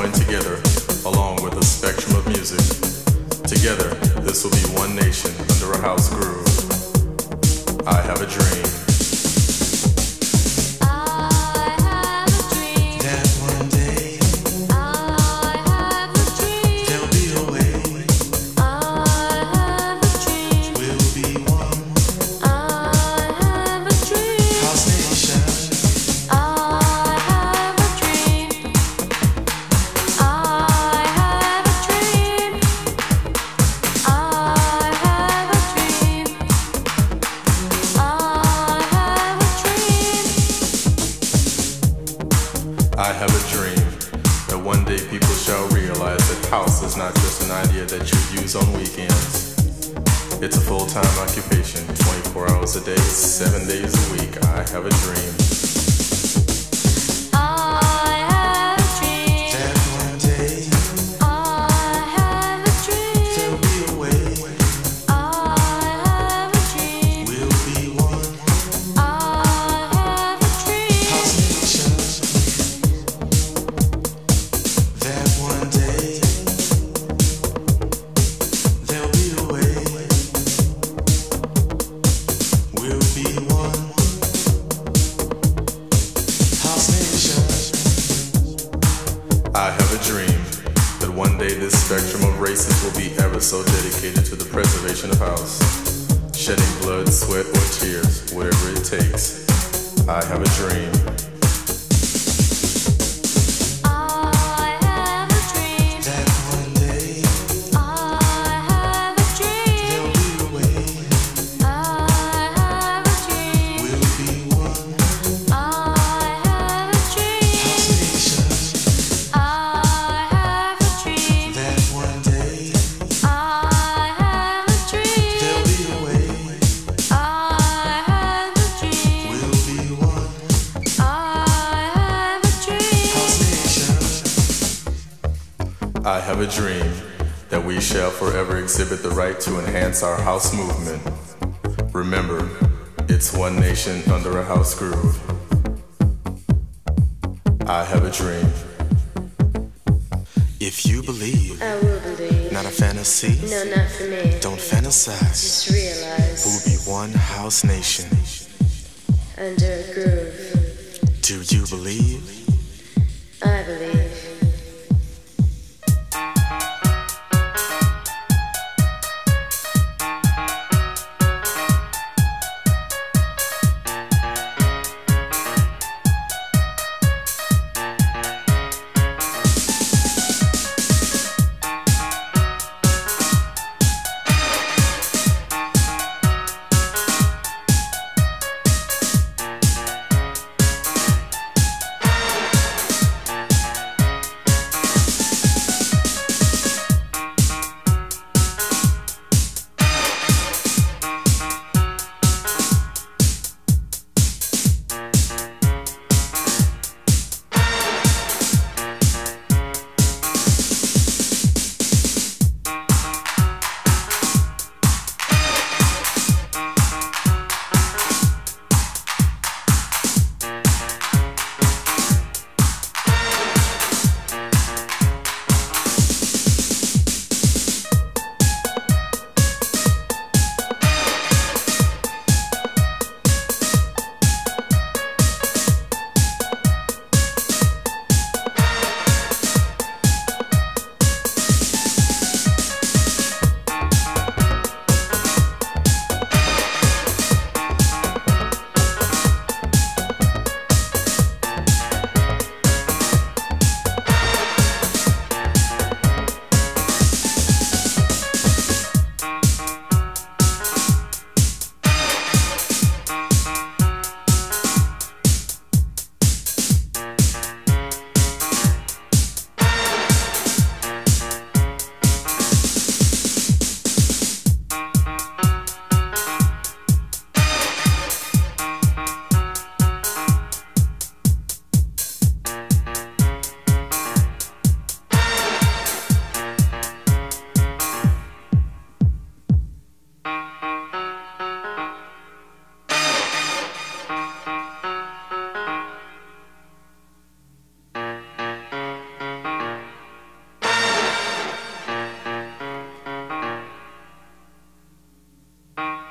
join together along with a spectrum of music. Together, this will be one nation under a house groove. I have a dream. I have a dream that one day people shall realize that house is not just an idea that you use on weekends. It's a full-time occupation, 24 hours a day, 7 days a week. I have a dream. I have a dream that one day this spectrum of races will be ever so dedicated to the preservation of house, shedding blood, sweat, or tears, whatever it takes. I have a dream. I have a dream that we shall forever exhibit the right to enhance our house movement. Remember, it's one nation under a house groove. I have a dream. If you believe, I will believe. not a fantasy. No, not for me. Don't fantasize. Just realize. We'll be one house nation. Under a groove. Do you believe? I believe. I